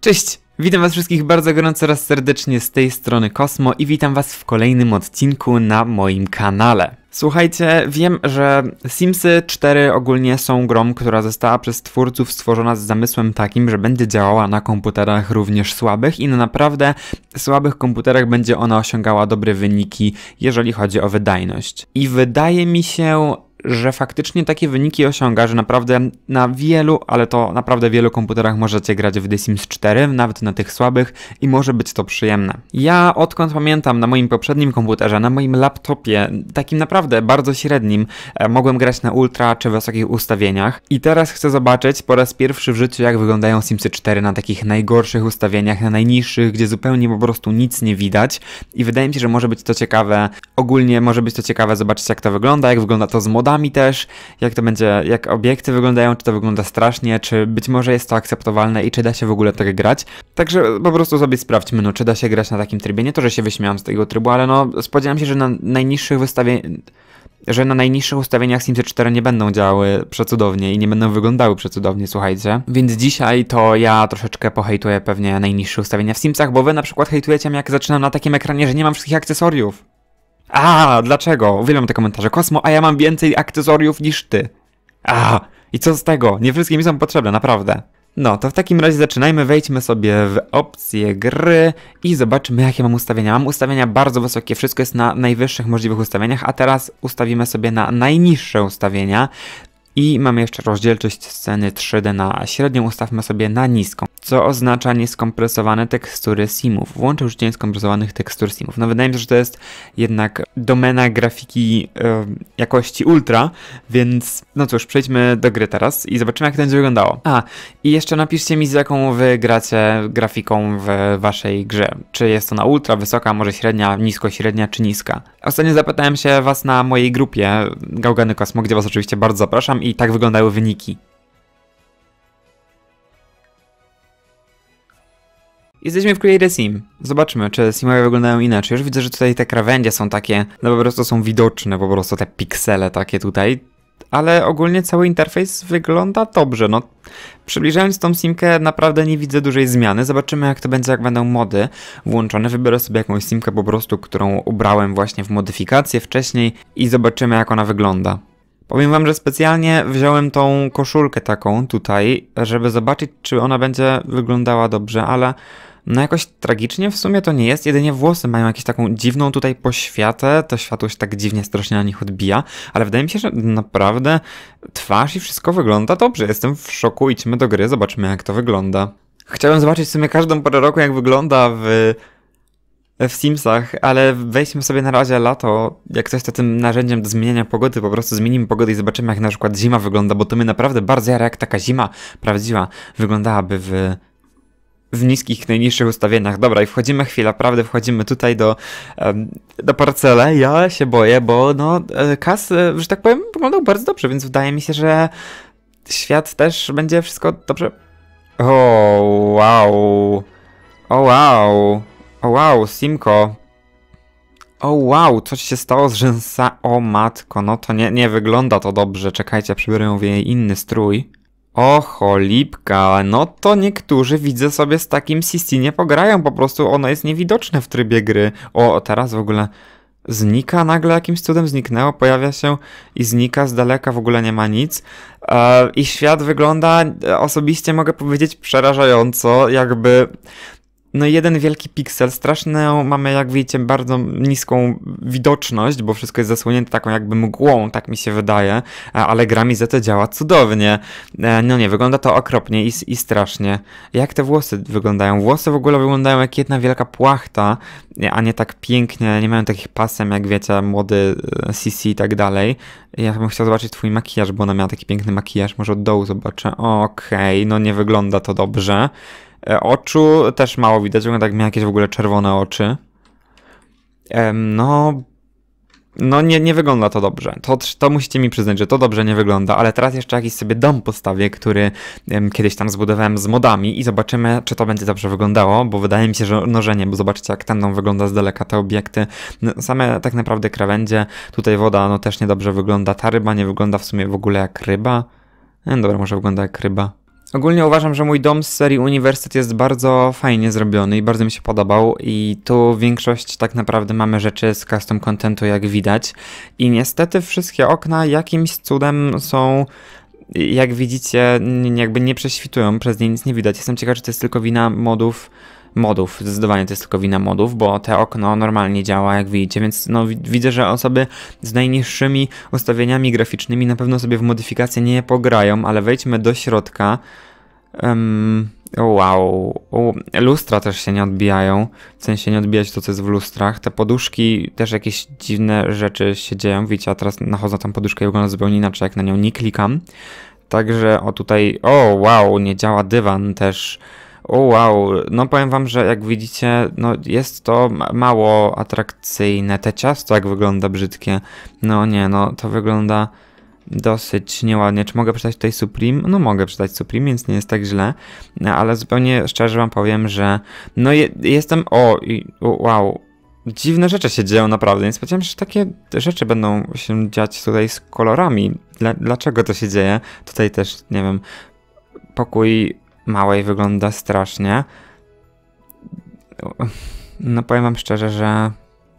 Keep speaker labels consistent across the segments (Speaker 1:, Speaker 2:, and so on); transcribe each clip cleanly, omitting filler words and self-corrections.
Speaker 1: Cześć! Witam was wszystkich bardzo gorąco oraz serdecznie z tej strony Kosmo i witam was w kolejnym odcinku na moim kanale. Słuchajcie, wiem, że Simsy 4 ogólnie są grą, która została przez twórców stworzona z zamysłem takim, że będzie działała na komputerach również słabych i na naprawdę słabych komputerach będzie ona osiągała dobre wyniki, jeżeli chodzi o wydajność. I wydaje mi się, że faktycznie takie wyniki osiąga, że naprawdę na wielu, ale to naprawdę wielu komputerach możecie grać w The Sims 4, nawet na tych słabych i może być to przyjemne. Ja odkąd pamiętam na moim poprzednim komputerze, na moim laptopie, takim naprawdę bardzo średnim, mogłem grać na ultra czy wysokich ustawieniach i teraz chcę zobaczyć po raz pierwszy w życiu, jak wyglądają Simsy 4 na takich najgorszych ustawieniach, na najniższych, gdzie zupełnie po prostu nic nie widać i wydaje mi się, że może być to ciekawe, ogólnie może być to ciekawe zobaczyć, jak to wygląda, jak wygląda to z modami też, jak to będzie, jak obiekty wyglądają, czy to wygląda strasznie, czy być może jest to akceptowalne i czy da się w ogóle tak grać. Także po prostu sobie sprawdźmy, no, czy da się grać na takim trybie. Nie to, że się wyśmiałam z tego trybu, ale no spodziewam się, że na najniższych ustawieniach Simsy 4 nie będą działały przecudownie i nie będą wyglądały przecudownie, słuchajcie. Więc dzisiaj to ja troszeczkę pohejtuję pewnie najniższe ustawienia w Simsach, bo wy na przykład hejtujecie mnie, jak zaczynam na takim ekranie, że nie mam wszystkich akcesoriów. Dlaczego? Uwielbiam te komentarze. Kosmo, a ja mam więcej akcesoriów niż ty. I co z tego? Nie wszystkie mi są potrzebne, naprawdę. No, to w takim razie zaczynajmy, wejdźmy sobie w opcję gry i zobaczymy, jakie mam ustawienia. Mam ustawienia bardzo wysokie, wszystko jest na najwyższych możliwych ustawieniach, a teraz ustawimy sobie na najniższe ustawienia. I mamy jeszcze rozdzielczość sceny 3D na średnią, ustawmy sobie na niską, co oznacza nieskompresowane tekstury simów. Włączę użycie nieskompresowanych tekstur simów. No wydaje mi się, że to jest jednak domena grafiki jakości ultra, więc no cóż, przejdźmy do gry teraz i zobaczymy, jak to będzie wyglądało. I jeszcze napiszcie mi, z jaką wy gracie grafiką w waszej grze. Czy jest to na ultra, wysoka, może średnia, nisko, średnia czy niska. Ostatnio zapytałem się was na mojej grupie Gałgany Kosmo, gdzie was oczywiście bardzo zapraszam i tak wyglądały wyniki. Jesteśmy w Create a Sim. Zobaczmy, czy simowie wyglądają inaczej. Już widzę, że tutaj te krawędzie są takie, no po prostu są widoczne, po prostu te piksele takie tutaj. Ale ogólnie cały interfejs wygląda dobrze, no. Przybliżając tą simkę, naprawdę nie widzę dużej zmiany. Zobaczymy, jak to będzie, jak będą mody włączone. Wybiorę sobie jakąś simkę po prostu, którą ubrałem właśnie w modyfikację wcześniej i zobaczymy, jak ona wygląda. Powiem wam, że specjalnie wziąłem tą koszulkę taką tutaj, żeby zobaczyć, czy ona będzie wyglądała dobrze, ale no jakoś tragicznie w sumie to nie jest, jedynie włosy mają jakąś taką dziwną tutaj poświatę, to światło się tak dziwnie strasznie na nich odbija, ale wydaje mi się, że naprawdę twarz i wszystko wygląda dobrze. Jestem w szoku, idźmy do gry, zobaczmy, jak to wygląda. Chciałem zobaczyć w sumie każdą porę roku, jak wygląda w Simsach, ale wejdźmy sobie na razie lato, jak coś to tym narzędziem do zmieniania pogody, po prostu zmienimy pogodę i zobaczymy, jak na przykład zima wygląda, bo to mnie naprawdę bardzo jara, jak taka zima prawdziwa wyglądałaby w niskich, najniższych ustawieniach. Dobra, i wchodzimy wchodzimy tutaj do parcele. Ja się boję, bo no Kas, że tak powiem, wyglądał bardzo dobrze, więc wydaje mi się, że świat też będzie wszystko dobrze. O wow, Simko. O wow, coś się stało z rzęsa. O matko, no to nie wygląda to dobrze. Czekajcie, przybiorę ją w jej inny strój. O cholipka, no to niektórzy, widzę, sobie z takim CC nie pograją, po prostu ono jest niewidoczne w trybie gry. O, teraz w ogóle znika nagle, jakimś cudem zniknęło, pojawia się i znika z daleka, w ogóle nie ma nic. I świat wygląda, osobiście mogę powiedzieć, przerażająco, jakby... No jeden wielki piksel, straszną mamy, jak widzicie, bardzo niską widoczność, bo wszystko jest zasłonięte taką jakby mgłą, tak mi się wydaje, ale gra mi za to działa cudownie. No nie, wygląda to okropnie i strasznie. Jak te włosy wyglądają? Włosy w ogóle wyglądają jak jedna wielka płachta, a nie tak pięknie, nie mają takich pasem, jak wiecie, młody CC i tak dalej. Ja bym chciał zobaczyć twój makijaż, bo ona miała taki piękny makijaż, może od dołu zobaczę. Okej, no nie wygląda to dobrze. Oczu też mało widać, wygląda jak miał jakieś w ogóle czerwone oczy. No nie wygląda to dobrze. To musicie mi przyznać, że to dobrze nie wygląda, ale teraz jeszcze jakiś sobie dom postawię, który kiedyś tam zbudowałem z modami i zobaczymy, czy to będzie dobrze wyglądało, bo wydaje mi się, że nie, bo zobaczcie, jak ten dom wygląda z daleka, te obiekty. No, same tak naprawdę krawędzie, tutaj woda no też niedobrze wygląda, ta ryba nie wygląda w sumie w ogóle jak ryba. Dobra, może wygląda jak ryba. Ogólnie uważam, że mój dom z serii Uniwersytet jest bardzo fajnie zrobiony i bardzo mi się podobał i tu większość tak naprawdę mamy rzeczy z custom contentu, jak widać, i niestety wszystkie okna jakimś cudem są, jak widzicie, jakby nie prześwitują, przez nie nic nie widać. Jestem ciekaw, czy to jest tylko wina modów, zdecydowanie to jest tylko wina modów, bo te okno normalnie działa, jak widzicie, więc no widzę, że osoby z najniższymi ustawieniami graficznymi na pewno sobie w modyfikację nie pograją, ale wejdźmy do środka. Wow, lustra też się nie odbijają, w sensie nie odbijać to, co jest w lustrach. Te poduszki, też jakieś dziwne rzeczy się dzieją, widzicie, a teraz nachodzę tam poduszkę i wygląda zupełnie inaczej, jak na nią nie klikam. Także o tutaj, wow, nie działa dywan też. Wow, no powiem wam, że jak widzicie, no jest to mało atrakcyjne. Te ciasto jak wygląda brzydkie. No nie, no to wygląda dosyć nieładnie. Czy mogę przeczytać tutaj Supreme? No mogę przeczytać Supreme, więc nie jest tak źle. Ale zupełnie szczerze wam powiem, że no jestem... Wow. Dziwne rzeczy się dzieją naprawdę. Nie spodziewałem się, że takie rzeczy będą się dziać tutaj z kolorami. Dlaczego to się dzieje? Tutaj też, nie wiem, pokój małej wygląda strasznie. No powiem wam szczerze, że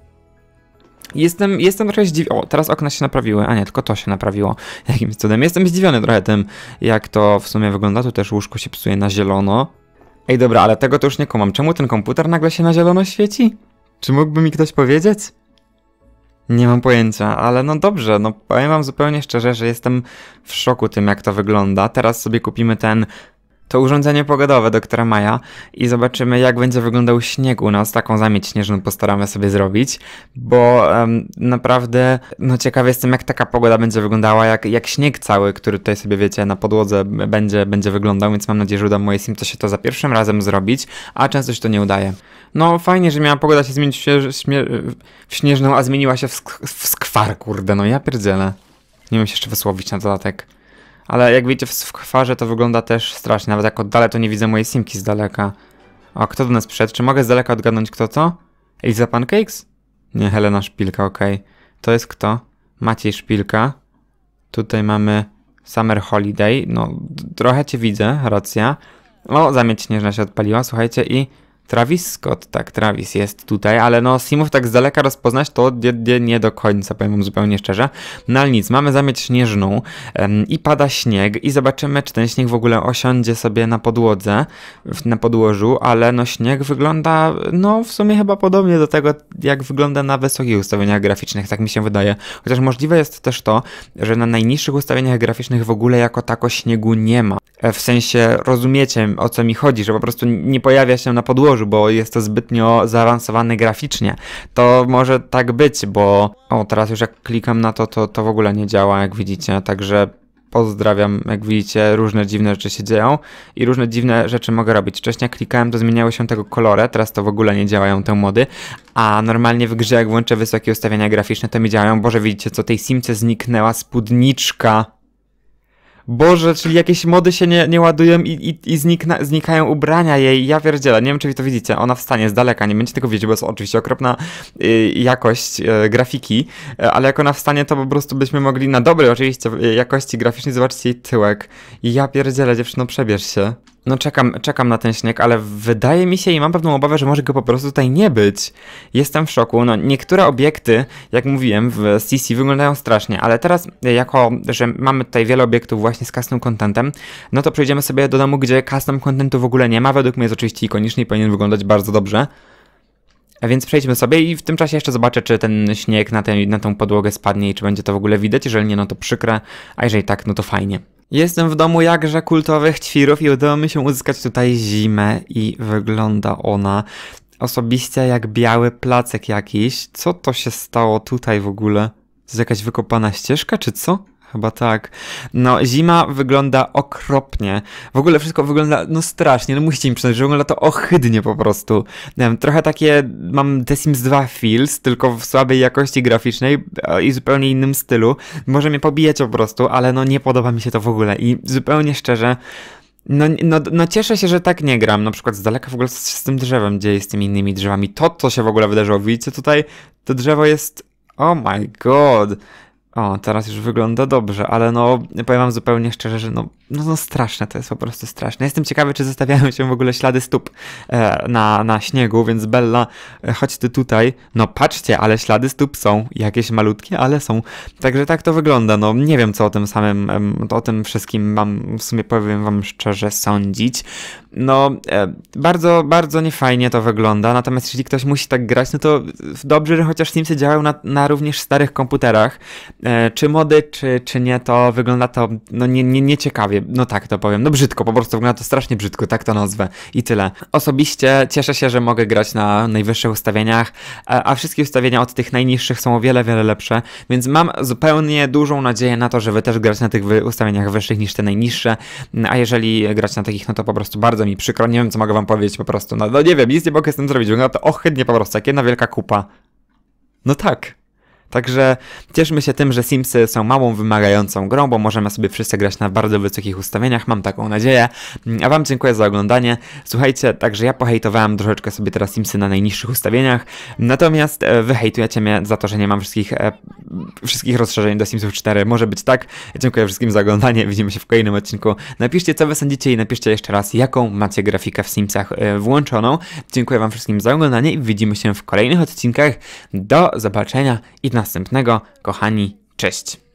Speaker 1: jestem trochę zdziwiony. O, teraz okna się naprawiły, a nie, tylko to się naprawiło jakimś cudem. Jestem zdziwiony trochę tym, jak to w sumie wygląda. Tu też łóżko się psuje na zielono. Ej, dobra, ale tego to już nie kumam. Czemu ten komputer nagle się na zielono świeci? Czy mógłby mi ktoś powiedzieć? Nie mam pojęcia, ale no dobrze, no powiem wam zupełnie szczerze, że jestem w szoku tym, jak to wygląda. Teraz sobie kupimy to urządzenie pogodowe doktora Maja i zobaczymy, jak będzie wyglądał śnieg u nas. Taką zamieć śnieżną postaramy sobie zrobić, bo naprawdę no ciekawy jestem, jak taka pogoda będzie wyglądała, jak śnieg cały, który tutaj sobie, wiecie, na podłodze będzie wyglądał, więc mam nadzieję, że uda moje Simco się to za pierwszym razem zrobić, a często się to nie udaje. No fajnie, że miała pogoda się zmienić w śnieżną, a zmieniła się w skwar, kurde, no ja pierdzielę. Nie wiem się jeszcze wysłowić na dodatek. Ale jak widzicie, w skwarze to wygląda też strasznie. Nawet jak oddalę, to nie widzę mojej Simki z daleka. O, kto do nas przyszedł? Czy mogę z daleka odgadnąć, kto to? Eliza Pancakes? Nie, Helena Szpilka, okej. To jest kto? Maciej Szpilka. Tutaj mamy Summer Holiday. No, trochę cię widzę, racja. O, zamieć śnieżna się odpaliła, słuchajcie, i Travis Scott, tak, Travis jest tutaj, ale no Simów tak z daleka rozpoznać to nie do końca, powiem wam zupełnie szczerze. No ale nic, mamy zamieć śnieżną i pada śnieg i zobaczymy, czy ten śnieg w ogóle osiądzie sobie na podłodze, na podłożu, ale no śnieg wygląda, no w sumie chyba podobnie do tego, jak wygląda na wysokich ustawieniach graficznych, tak mi się wydaje. Chociaż możliwe jest też to, że na najniższych ustawieniach graficznych w ogóle jako tako śniegu nie ma. W sensie, rozumiecie, o co mi chodzi, że po prostu nie pojawia się na podłożu, bo jest to zbytnio zaawansowane graficznie. To może tak być, bo... O, teraz już jak klikam na to w ogóle nie działa, jak widzicie, także pozdrawiam, jak widzicie, różne dziwne rzeczy się dzieją i różne dziwne rzeczy mogę robić. Wcześniej jak klikałem, to zmieniały się tego kolory, teraz to w ogóle nie działają te mody, a normalnie w grze, jak włączę wysokie ustawienia graficzne, to mi działają. Boże, widzicie, co tej Simce zniknęła spódniczka. Boże, czyli jakieś mody się nie ładują i znikają ubrania jej. Ja pierdzielę, nie wiem, czy wy to widzicie. Ona wstanie z daleka, nie będziecie tego wiedzieć, bo jest oczywiście okropna jakość grafiki, ale jak ona wstanie, to po prostu byśmy mogli na dobrej oczywiście jakości graficznej zobaczyć jej tyłek. Ja pierdzielę, dziewczyno, przebierz się. No czekam na ten śnieg, ale wydaje mi się i mam pewną obawę, że może go po prostu tutaj nie być. Jestem w szoku. No niektóre obiekty, jak mówiłem, w CC wyglądają strasznie, ale teraz jako, że mamy tutaj wiele obiektów właśnie z custom contentem, no to przejdziemy sobie do domu, gdzie custom contentu w ogóle nie ma. Według mnie jest oczywiście ikoniczny i powinien wyglądać bardzo dobrze. A więc przejdźmy sobie i w tym czasie jeszcze zobaczę, czy ten śnieg na tą podłogę spadnie i czy będzie to w ogóle widać. Jeżeli nie, no to przykre, a jeżeli tak, no to fajnie. Jestem w domu jakże kultowych ćwirów i udało mi się uzyskać tutaj zimę i wygląda ona osobiście jak biały placek jakiś. Co to się stało tutaj w ogóle? To jest jakaś wykopana ścieżka, czy co? Chyba tak. No, zima wygląda okropnie. W ogóle wszystko wygląda, no strasznie, no musicie mi przyznać, że wygląda to ohydnie po prostu. Nie wiem, trochę takie, mam The Sims 2 feels, tylko w słabej jakości graficznej i zupełnie innym stylu. Może mnie pobijać po prostu, ale no nie podoba mi się to w ogóle i zupełnie szczerze, no cieszę się, że tak nie gram. Na przykład z daleka w ogóle co się z tym drzewem dzieje, z tymi innymi drzewami. To, co się w ogóle wydarzyło. Widzicie tutaj? To drzewo jest... Oh my god... O, teraz już wygląda dobrze, ale no, powiem wam zupełnie szczerze, że no straszne, to jest po prostu straszne. Jestem ciekawy, czy zostawiają się w ogóle ślady stóp na śniegu, więc Bella, chodź ty tutaj. No patrzcie, ale ślady stóp są, jakieś malutkie, ale są. Także tak to wygląda, no nie wiem, co o tym samym, o tym wszystkim mam, w sumie powiem wam szczerze, sądzić. No, bardzo, bardzo niefajnie to wygląda, natomiast jeśli ktoś musi tak grać, no to dobrze, że chociaż Simsy działają na również starych komputerach. Czy mody, czy nie, to wygląda to no nieciekawie, no tak to powiem, no brzydko, po prostu wygląda to strasznie brzydko, tak to nazwę i tyle. Osobiście cieszę się, że mogę grać na najwyższych ustawieniach, a wszystkie ustawienia od tych najniższych są o wiele, wiele lepsze, więc mam zupełnie dużą nadzieję na to, że wy też grać na tych ustawieniach wyższych niż te najniższe, a jeżeli grać na takich, no to po prostu bardzo mi przykro, nie wiem co mogę wam powiedzieć po prostu, no nie wiem, nic nie mogę z tym zrobić, wygląda to ohydnie po prostu, jak jedna wielka kupa. No tak. Także cieszmy się tym, że Simsy są małą, wymagającą grą, bo możemy sobie wszyscy grać na bardzo wysokich ustawieniach, mam taką nadzieję. A wam dziękuję za oglądanie. Słuchajcie, także ja pohejtowałem troszeczkę sobie teraz Simsy na najniższych ustawieniach, natomiast wy hejtujecie mnie za to, że nie mam wszystkich rozszerzeń do Simsów 4. Może być tak. Dziękuję wszystkim za oglądanie, widzimy się w kolejnym odcinku. Napiszcie, co wy sądzicie i napiszcie jeszcze raz, jaką macie grafikę w Simsach włączoną. Dziękuję wam wszystkim za oglądanie i widzimy się w kolejnych odcinkach. Do zobaczenia i następnego, kochani, cześć!